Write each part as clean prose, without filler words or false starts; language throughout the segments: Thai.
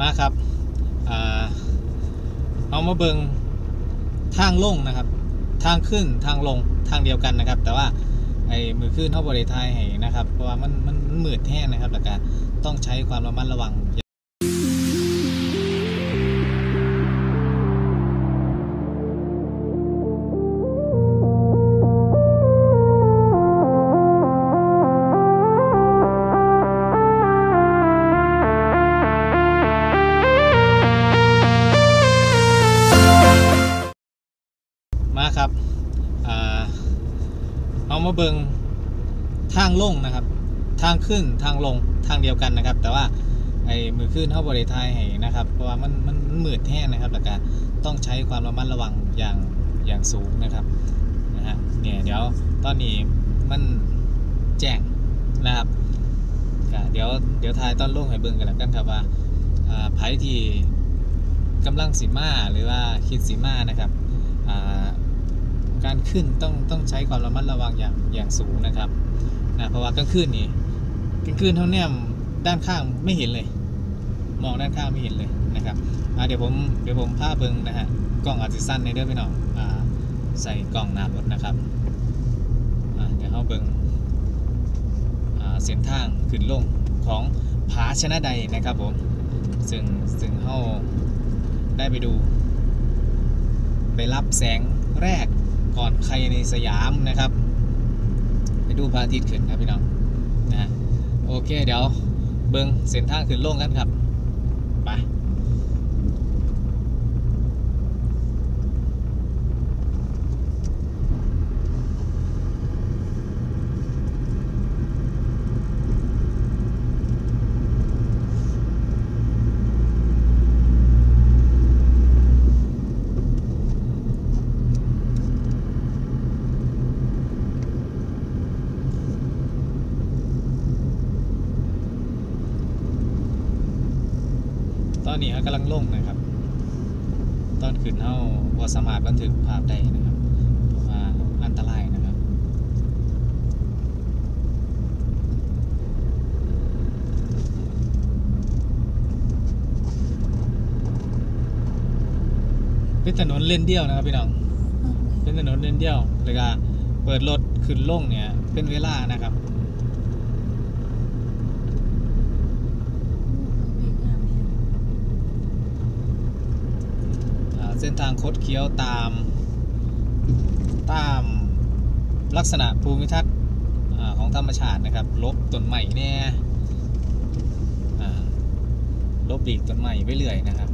มาครับเอามาเบิงทางลงนะครับทางขึ้นทางลงทางเดียวกันนะครับแต่ว่าไอ้มือขึ้นเท่าบริไทยให้นะครับเพราะว่ามันมืดแห้งนะครับแล้วก็ต้องใช้ความระมัดระวังมาครับเอามาเบิงทางลงนะครับทางขึ้นทางลงทางเดียวกันนะครับแต่ว่าไอ้มือขึ้นเท่าบริไทยให้นะครับเพราะว่ามันมืดแห้งนะครับแล้วก็ต้องใช้ความระมัดระวังอย่างสูงนะครับเนี่ยเดี๋ยวตอนนี้มันแจ้งนะครับเดี๋ยวทายตอนลงให้เบิ่งกันแล้วกันครับว่าไผที่กำลังสิมาหรือว่าคิดสิมานะครับการขึ้นต้องใช้ความระมัดระวังอย่างสูงนะครับเพราะว่ากลางคืนเท่านี้ด้านข้างไม่เห็นเลยมองด้านข้างไม่เห็นเลยนะครับเดี๋ยวผมพาเบิ่งนะฮะกล้องอาจจะสั้นในเด้อพี่น้องใส่กล้องหน้ารถนะครับเดี๋ยวเขาเบิ่งเส้นทางขึ้นลงของผาชนะใดนะครับผมซึ่งเขาได้ไปดูไปรับแสงแรกก่อนใครในสยามนะครับไปดูพระอาทิตย์ขึ้นครับพี่น้องนะโอเคเดี๋ยวเบิ่งเส้นทางขึ้นลงกันครับไปตอนนี้กำลังลงนะครับตอนขึ้นเขาบ่สามารถบันทึกภาพได้นะครับเพราะว่าอันตรายนะครับเป็นถนนเลนเดียวนะครับพี่น้องเป็นถนนเลนเดียวเลยก็เปิดรถขึ้นลงเนี่ยเป็นเวลานะครับเส้นทางคดเคี้ยวตามลักษณะภูมิทัศน์ของธรรมชาตินะครับลบต้นไม้เนี่ยลบหลีกต้นไม้ไปเรื่อยนะครับ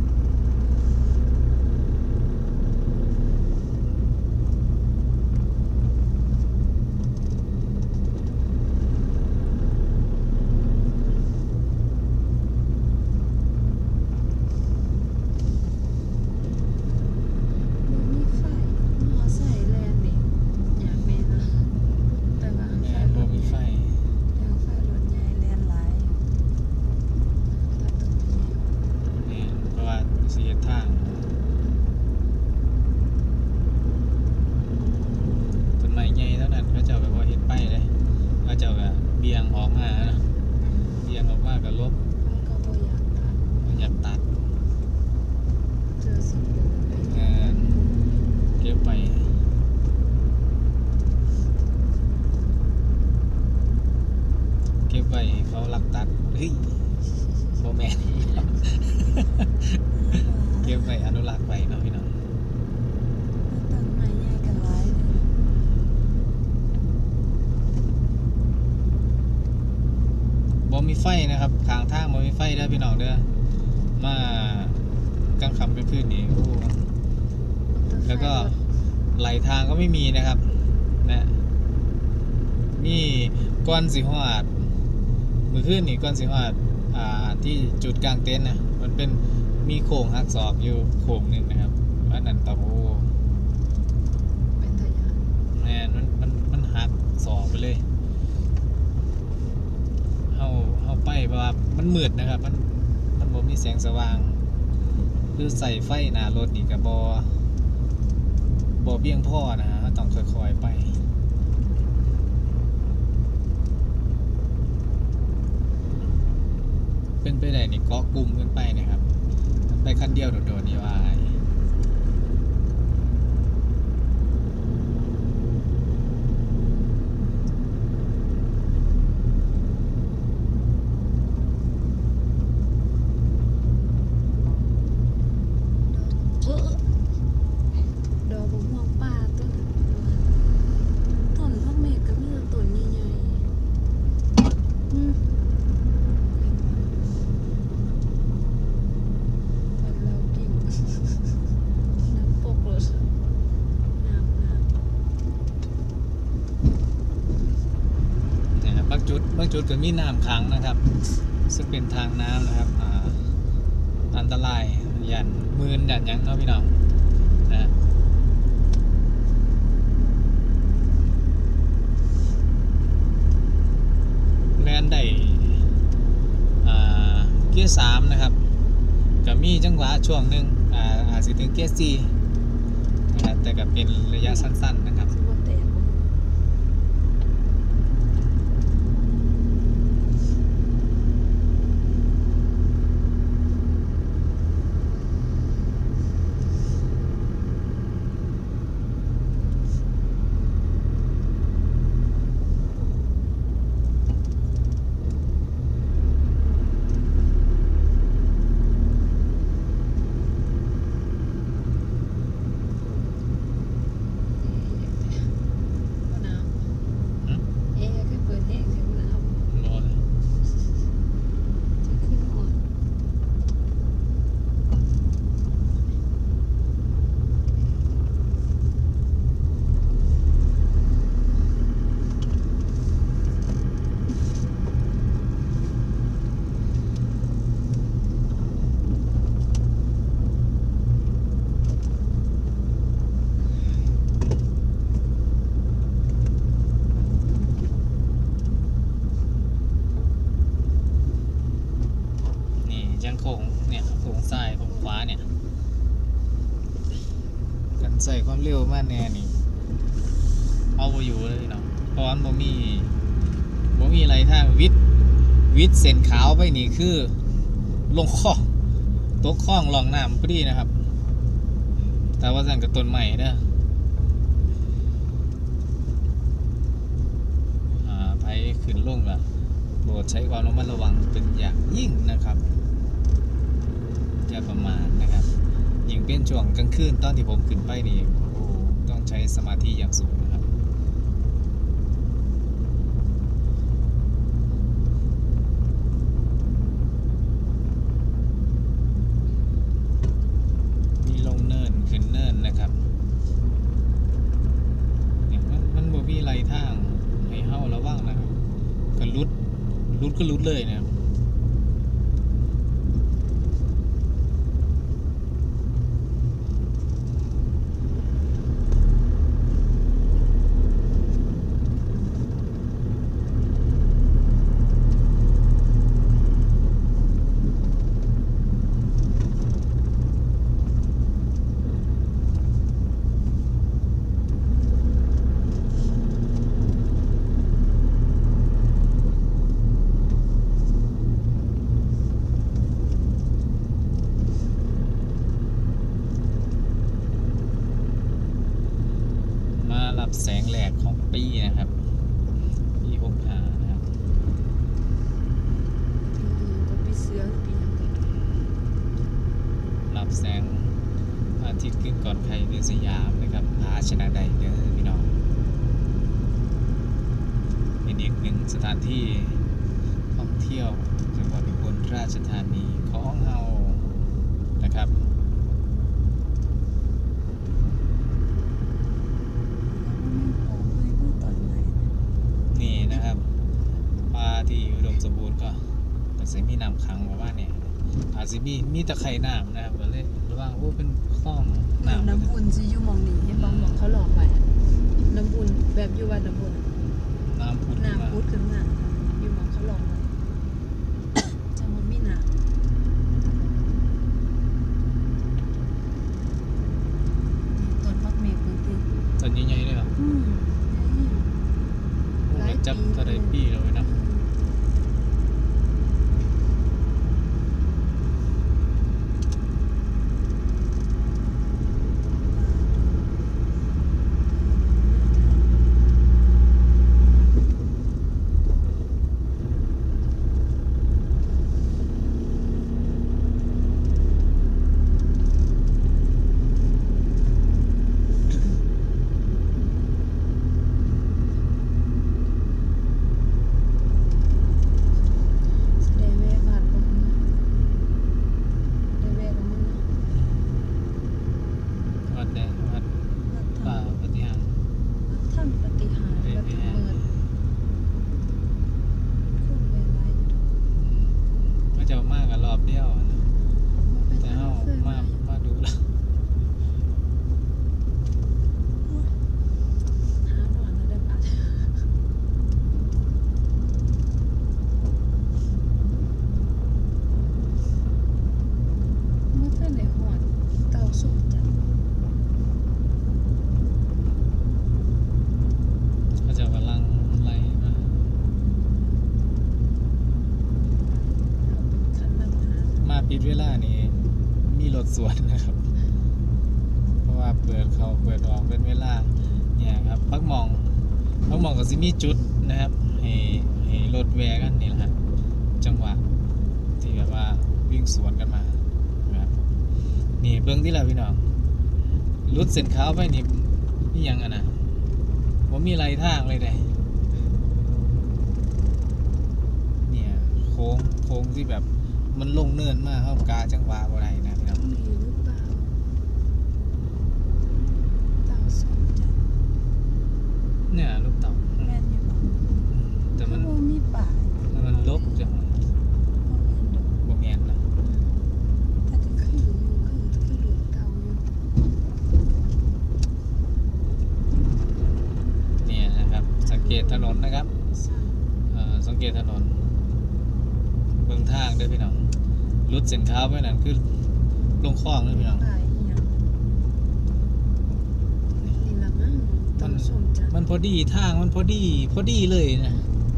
เขาลักตัดเฮ้ยโมแมนเก็บไปอนุรักษ์ไปเนาะพี่น้องต้นไม้ใหญ่กันหลายบ่มีไฟนะครับทางบ่มีไฟเด้อพี่น้องเด้อมากลางค่ำเป็นคืนนี่แล้วก็ไหลทางก็ไม่มีนะครับนะนี่ก้อนสีหอดมือขึ้นนี่ก้อนสีหอดที่จุดกลางเต็นท์นะมันเป็นมีโค้งหักศอกอยู่โค้งหนึ่งนะครับอันนั้นตะโพเป็นทะยานแม่มันหักศอกไปเลยเข้าไปเพราะว่ามันมืดนะครับมันบ่มีแสงสว่างคือใส่ไฟหน้ารถนี่กับ่เพียงพอนะฮะต้องค่อยๆไปเป็นไปได้นี่เกาะกลุ่มขึ้นไปนะครับคันเดียวโดดๆนี่ว่าดอกบัวม่วงป่าต้นพักเมฆก็มีแต่ต้นใหญ่ๆอันเรากิ่งน้ำปกเลยน้ำนะครับบางจุดก็มีน้ำขังนะครับซึ่งเป็นทางน้ำนะครับอันตรายยันมืนยันยังเนาะพี่น้องนะแลนได้เกียร์3นะครับก็มีจังหวะช่วงหนึ่งอาจจะถึงเกียร์4นะครับแต่ก็เป็นระยะสั้นๆนะครับสิบ่แตกบ่ บ่หนาวแอร์คือเปิดแอร์เสียงหนาวจะขึ้นอ่อนนี่ยังโค้งเนี่ยโค้งซ้ายโค้งขวาเนี่ยกันใส่ความเร็วมากแน่นี่เอาไปอยู่เลยเนาะเพราะมันบ่มีอะไรทางวิทย์เส้นขาวไปนี่คือลงคลองตกคลองลองน้ำพอดีนะครับ แต่ว่าสั่นกับต้นใหม่เด้อไปขึ้นลงละโปรดใช้ความระมัดระวังเป็นอย่างยิ่งนะครับอย่าประมาทนะครับยิ่งเป็นช่วงกลางคืนตอนที่ผมขึ้นไปนี่โอ้ต้องใช้สมาธิอย่างสูงนะครับมีลงเนินขึ้นเนินนะครับเนี่ยมันบ่มีไรทางให้เฮาระวังนะครับก็ลุดก็ลุดเลยนะครับมารับแสงแหลกของปีนะครับปี65นะครับก็ปีเสือปีหยังก็รับแสงอาทิตย์ขึ้นก่อนใครในสยามนะครับพาชนะใดเด้อพี่น้องเป็นอีกหนึ่งสถานที่ท่องเที่ยวจังหวัดอุบลราชธานีของเฮานะครับ นี่นะครับปลาที่อุดมสมบูรณ์ก็จะมีน้ำขังประมาณนี้อาจจะมีตะไคร่น้ำนะครับก็เลยระวังโอ้เป็นคลองน้ำน้ำอุ่นสิอยู่หมองนี้เห็นบ่หมองเขาหลอกไว้อะน้ำอุ่นแบบอยู่วัดน้ำอุ่นน้ำพุดขึ้นมาน้ำพุดขึ้นมาอยู่หมองเขาหลอกไว้จังบ่มีน้ำนี่ต้นพักเมฆเบิ่งติต้นใหญ่ๆเลยเหรอ โอ้หลายจับเท่าไรปีแล้วเนาะปิดเวลานี่มีรถสวนนะครับ เพราะว่าเปิดเข้าเปิดออกเป็นเวลาเนี่ยครับพักมองก็สิมีจุดนะครับให้รถแวะกันนี่แหละครับจังหวะที่แบบว่าวิ่งสวนกันมานะครับนี่เบื้องที่เราพี่น้องรุดเส้นขาวไปนี่ยังอะนะผมมีไรทางเลยได้เนี่ยโค้งที่แบบมันลงเนินมากเข้ากาจังหวะอะไรนะพี่น้องมีหรือเปล่าเต่าสนจันเนี่ยลูกเต่าแม่นอยู่บ่แต่มันบ่มีป่าลบจังบ่แม่นดอกบ่แมนนะแต่ก็คืออยู่คือหลุมเก่าอยู่เนี่ยนะครับสังเกตถนนนะครับสั่งสังเกตถนนเบื้องทางด้วยพี่น้องรุดเส้นขาวไปนั่นคือลงคลองด้วยพี่น้องป่าอีหยังนี่ละมั้งเต่าสนจันมันพอดีทางมันพอดีเลยนะ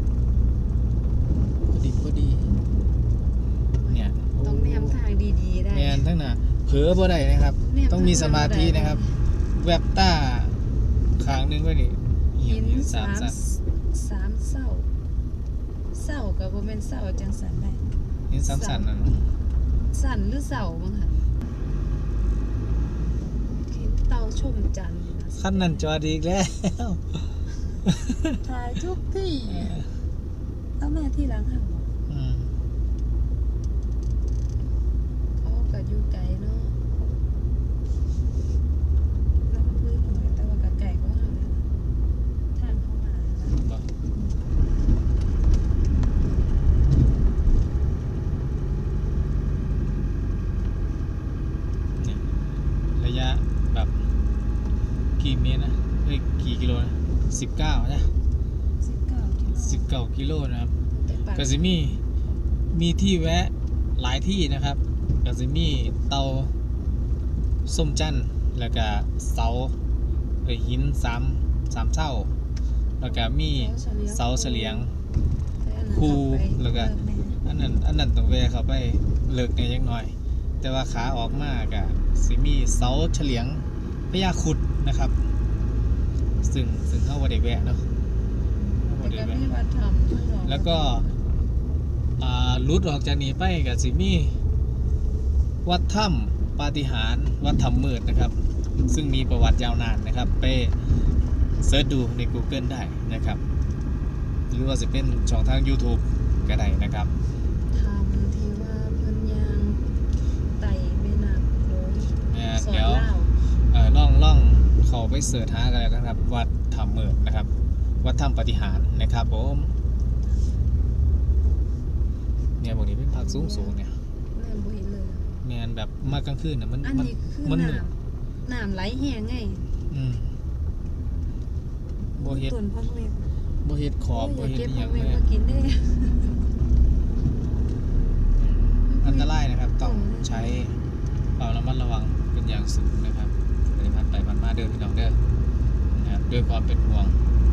พอดีเนี่ยต้องแนมทางดีๆได้แมนทั้งน่ะเผลอบ่ได้นะครับแนมต้องมีสมาธิทางบ่ได้นะครับ แวบต้าข้างนึงไว้ดิหินสามสันสามเศร้าก็บ่แม่นเศร้าจังสันได้หินสามสันนั่นสั่นหรือเศร้าบ้างหั่นเห็นเต่าชมจันทร์นี่นะขั้นนั้นจอดอีกแล้วถ่ายทุกที่เอามาที่หลังห่างบ่อืมเขาก็อยู่ไกลเนาะแล้วก็พื้นหน่อยแต่ว่าก็ไกลกว่าเฮาเลยนะทางเข้ามานะบ่นี่ระยะแบบกี่เมตรนะเอ้ยกี่กิโลนะ19นะ 19 กิโล 19 กิโลนะครับแต่ปากก็จะมีที่แวะหลายที่นะครับก็จะมีเตาส้มจันทร์แล้วก็เสาหินสามเสาแล้วก็มีเสาเฉลียงแต่อันนั้นคูเข้าไปแล้วก็เลิแน่อันนั้นต้องแวะเข้าไปเลิกในยังน้อย แต่ว่าขาออกมาก็สิมีเสาเฉลียงพญาครุดนะครับ ซึ่งเข้าบ่ได้แวะเนาะเข้าบ่แต่ได้ก็แวะมีวัดธรรมข้างนอกแล้วก็ลุดออกจากนี้ไปกับสิมีวัดถ้ำปาฏิหาริย์วัดถ้ำมืดนะครับ ซึ่งมีประวัติยาวนานนะครับ ไปเสิร์ชดูใน Google ได้นะครับ หรือว่าจะเป็นช่องทาง YouTube ก็ได้นะครับธรรมที่ว่าเพิ่นย่างไต่แม่น้ำโขงสอนเดี๋ยวลาวล่องเข้าไปเสิร์ชหากันแล้วกันครับ วัดถ้ำมืดนะครับ วัดถ้ำปาฏิหาริย์นะครับผมเนี่ยบอกนี้เป็นภาคสูงเนี่ยแม่นบ่เห็นเลยแมนแบบมากลางคืนน่ะมันอันนี้คือมันน้ำไหลแห้งไงอืมบ่เฮ็ดต้นพักเม็ดบ่เฮ็ดขอบบ่โยเฮ็ดเก็บอหพัยักงเม็ดเลยมากินได้อันตรายนะครับ ต้องใช้ความระมัดระวังเป็นอย่างสูงนะครับปฏิบัติไปผ่านมาเด้อพี่น้องเด้อนะครับด้วยความเป็นห่วง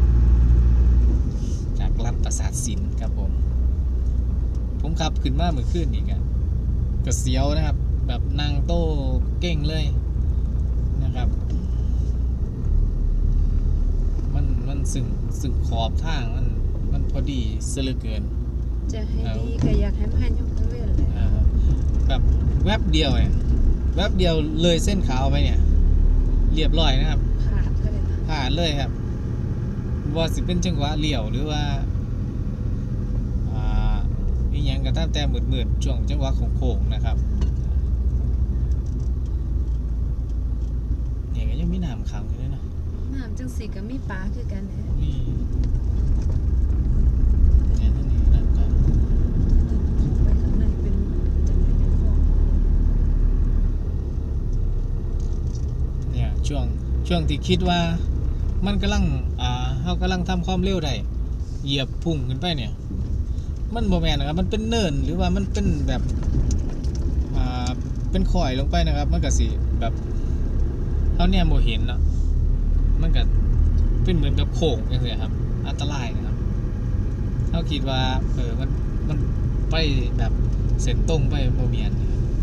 จากรัฐประสาทสินครับผมขับขึ้นมาเมื่อคืนนี่ก็เสียวนะครับ แบบนั่งโต้เก่งเลยนะครับ มันซึ่งขอบทางมันพอดีซะเหลือเกินจะให้ดีก็อยากให้มันยกเว้นเลยแบบแวบเดียวเนี่ยแวบเดียวเลยเส้นขาวไปเนี่ยเรียบร้อยนะครับขาดก็เลยนะผ่านเลยครับว่าสิเป็นจังหวะเลี้ยวหรือว่าอีหยังก็ตามแต่มืดๆช่วงจังหวะโค้งๆนะครับเนี่ยก็ยังมีน้ำขังอยู่เลยนะน้ำจังสีก็มีปลาคือกันแหละนี่เนี่ยที่นี่นะครับไปข้างในเป็นจังไดเป็นของเนี่ยช่วงที่คิดว่ามันกำลังเขากำลังทำความเร็วได้เหยียบพุ่งขึ้นไปเนี่ยมันโมแมนนะครับมันเป็นเนินหรือว่ามันเป็นแบบเป็นข่อยลงไปนะครับมันก็สิแบบเขาเนี่ยโมเห็นเนาะมันก็เป็นเหมือนกับโค้งอย่างเงี้ยครับอันตรายนะครับเขาคิดว่ามันไปแบบเส้นตรงไปโมเมียนนะครับ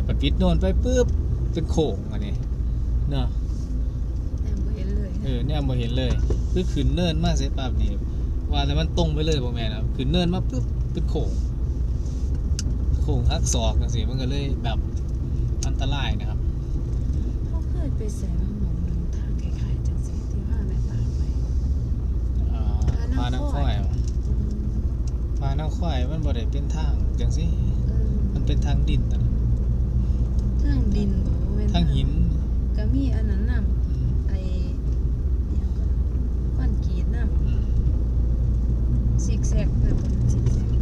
ปัดปิดโดนไปปุ๊บเป็นโค้งอันนี้เนาะแอบบ่เห็นเลยเนี่ยบ่เห็นเลยคือขึ้นเนินมาเสร็จปั๊บนี่ว่าแต่มันตรงไปเลยบ่แม่นครับขึ้นเนินมาปุ๊บเป็นโค้งหักศอกจังซี่มันก็เลยแบบอันตรายนะครับเขาเคยไปแสวหมองเดินทางคล้ายๆจังซี่ที่ว่าแม่ปางไปพานักค่อยพานักค่อยมันบ่ได้เป็นทางจังซี่ มันเป็นทางดินนะทางดินบ่แม่นทางหินก็มีอันนั้นนำไอ้อิหยังก่อนก้อนกรีดนำซิกแซกนะบ่ซิกแซก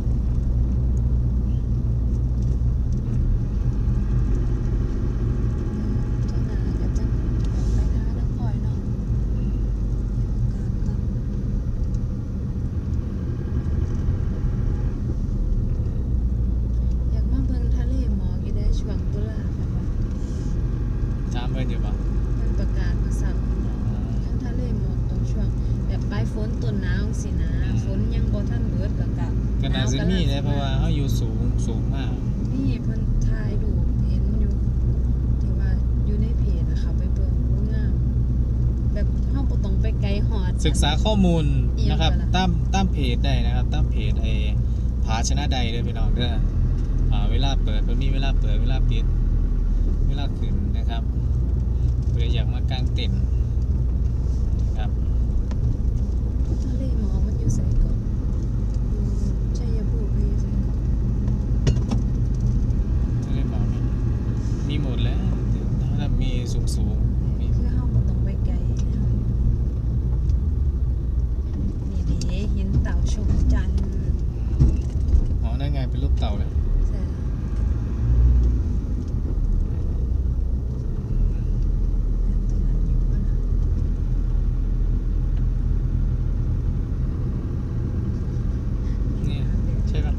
เจ้าหน้าก็จะไปทางนครเนาะการก่อนอยากมาเบิ่งทะเลหมอกอยู่ได้ช่วงตุลาแบบว่าถามเพิ่นอยู่บ่มันประกาศมาสั่งทั้งทะเลหมอกตรงช่วงแบบปลายฝนต้นหนาวสินะฝนยังบ่ทันเบิดแล้วก็ก็น่าสิมีนะเพราะว่าเฮาอยู่สูงมากนี่เพิ่นถ่ายรูปเห็นอยู่ที่ว่าอยู่ในเพจนะคะไปเบิ่งโอ้งามแบบเฮาบ่ต้องไปไกลฮอดศึกษาข้อมูลนะครับอีกแล้วนะตามเพจได้นะครับตามเพจผาชนะใดเด้อพี่น้องเด้อเวลาเปิดมันมีเวลาเปิดเวลาปิดเวลาขึ้นนะครับเพื่ออยากมากางเต็นท์นะครับทะเลหมอกมันอยู่ไสก่อนอยู่ชัยภูมิหรืออยู่ไสก่อนทะเลหมอกนี่มีหมดแล้วถ้ามีสูงมีคือเฮาบ่ต้องไปไกลนะคะนี่เด้เห็นเต่าชมจันทร์นั่นไงเป็นรูปเต่าเลยใช่ตรงนั้นอยู่ป่ะนะนี่ใช่ป่ะ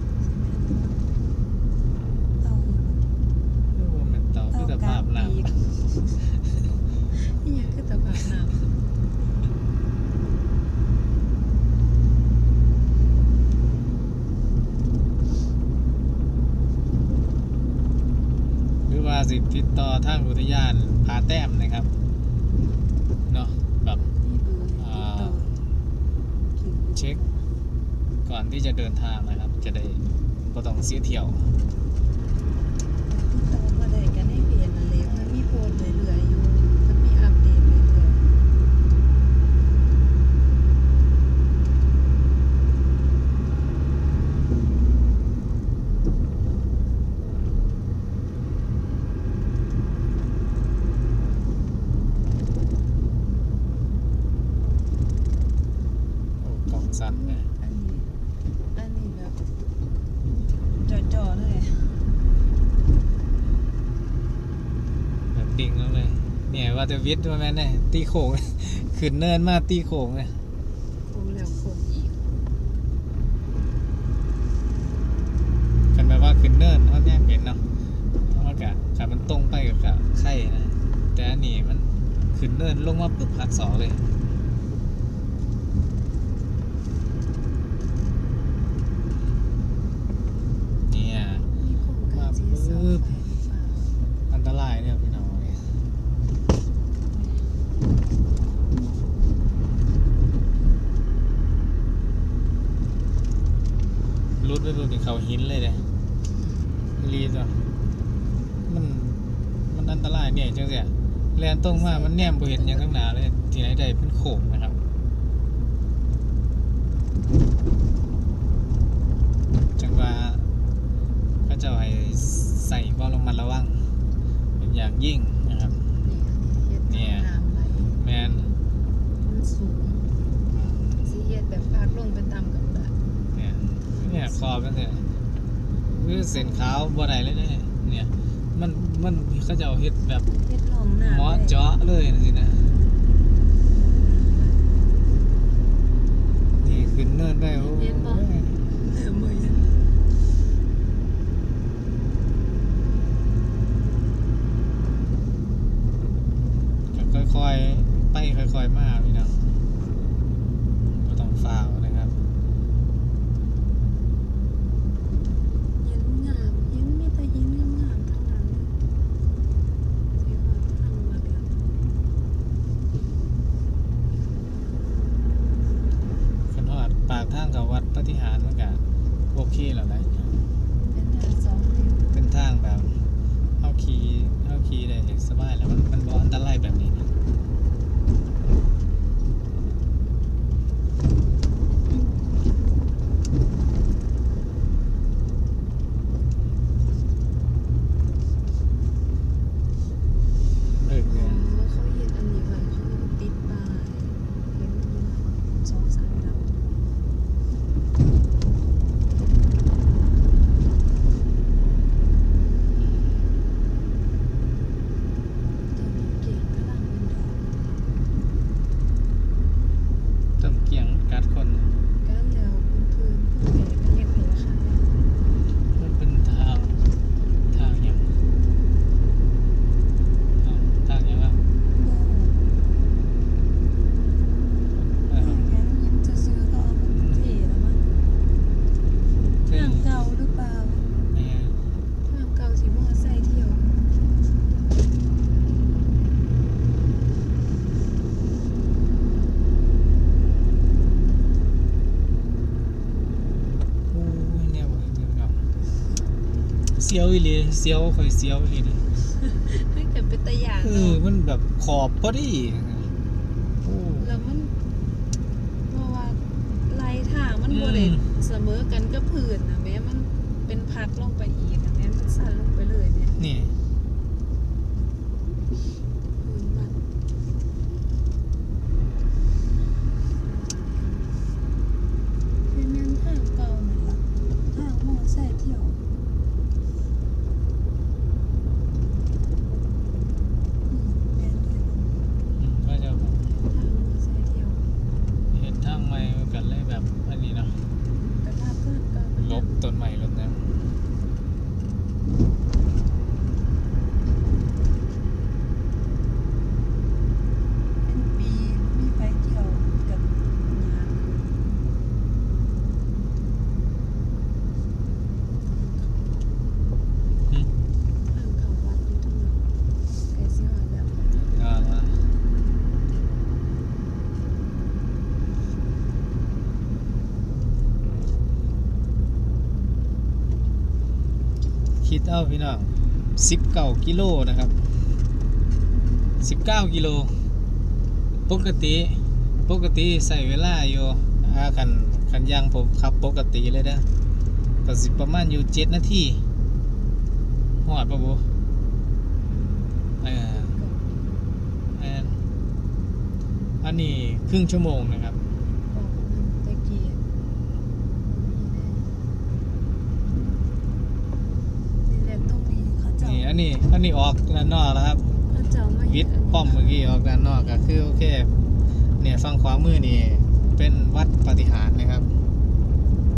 เต่าอยู่เรียกว่าเป็นเต่าที่ตะภาพน้ำนี่ยังคือตะภาพน้ำหรือว่าสิติดต่อทางอุทยานผาแต้มนะครับเนาะแบบนี่เบอร์ติดต่อเช็คก่อนที่จะเดินทางนะครับ จะได้ก็ต้องเสียเที่ยวติดต่อมาได้กันในเพจนั่นเลยมันมีโพสต์เรื่อยๆอยู่มันมีอัปเดตเรื่อยโอ้กล่องสั่นๆเลยอันนี้แบบจ่อๆเลยแบบติงแล้วเลยเนี่ยว่าจะวิทย์ว่าแม่นเนี่ยตีโค้ง ขึ้นเนินมาตีโค้งเลยโค้งแล้วโค้งอีกกันแบบว่าขึ้นเนินเขาแยกเห็นเนาะว่ากะขามันตรงไปกับกะไข่นะแต่อันนี้มันขึ้นเนินลงมาปุ๊บหักศอกเลยเนี่ยมีโครงการสีเสาไฟหรือเปล่าอันตรายเนี่ยพี่น้องเนี่ยรุดไปรุดในเขาหินเลยเนี่ยรีจ้ะมันอันตรายเนี่ยจังเสียแลนตรงมามันแนมบ่เห็นอย่างข้างหน้าเลยที่ไหนได้เป็นโค้งนะครับ จังว่าเขาจะให้ใส่ความระมัดระวังเป็นอย่างยิ่งนะครับนี่เฮ็ดทางน้ำไหลแมนมันสูงสิเฮ็ดแบบพักลงไปต่ำกับดักเนี่ยขอบมันเนี่ยคือเส้นขาวบ่ได้เลยเนี่ยมันเขาจะเอาเฮ็ดแบบเฮ็ดร่องน้ำหมอเจาะเลยสินะนี่ขึ้นเนินไปโอ้ยมือก็ค่อยๆไปค่อยๆมาพี่น้องบ่ต้องฟ้าวนะครับหินงามหินมีแต่หินงามๆทั้งางกับวัดปฏิหารมันก็โอเคแล้วนะเป็นทางสองเลนเป็นทางแบบเข้าขี่ได้สบายแล้วมันบ่อันตรายแบบนี้นะเนี่ยเขาเห็นอันนี้ไว้เขาติดป้ายเห็นอยู่2-3 ลำตอนนี้เก่งกำลังเป็นดอกต้มเกียงกัดคนการแล้วพื้นๆพวกแม่ก็ยังให้ราคาได้มันเป็นทางหยังทางหยังอ่ะบ่แม่ยังยิ้มซื่อๆก็เอามันเท่แล้วมั้งถึทาง งเก่าหรือเปล่าเนี่ยทางเก่าสิมอไซค์เที่ยวโอ้ยเนี่ยบ่เห็นเนาะเสียวอีหลีเสียวข่อยเสียวอีหลีให้เกิดเป็นตะยานเออมันแบบขอบพอดีโอ้แล้วมันเพราะว่าไหลทางมันบ่ได้เสมอกันกับพื้นนะแม้มันเป็นพักลงไปอีกนะแม้มันสั่นลงไปเลยเนี่ยนี่พื้นมันเป็นแม่นทางเก่านั่นล่ะทางมอไซค์เที่ยวแม่นเลยก็จะแบบทางมอไซค์เที่ยวเห็นทางใหม่กันเลยแบบอันนี้เนาะแต่ถ้าเพื่อนเก่ามันลบต้นใหม่ลบนะเป็นปีมีไปเที่ยวกับญาติหึทางเข้าวัดอยู่ตรงนั้นไกลสิฮอดแล้วก็ว่าคิดเอาพี่น้อง19 กิโลนะครับ19 กิโลปกติใส่เวลาอยู่คันย่างผมขับปกติเลยนะก็สิประมาณอยู่7 นาทีหอดปะบุอันนี้ครึ่งชั่วโมงนะครับออกนั่นตะกี้นี่แหละตรงนี้เขาเจ้านี่อันนี้ออกด้านนอกแล้วครับเขาเจ้ามาวิทย์ป้อมเมื่อกี้ออกด้านนอกก็คือโอเคเนี่ยฝั่งขวามือนี่เป็นวัดปฏิหารย์นะครับ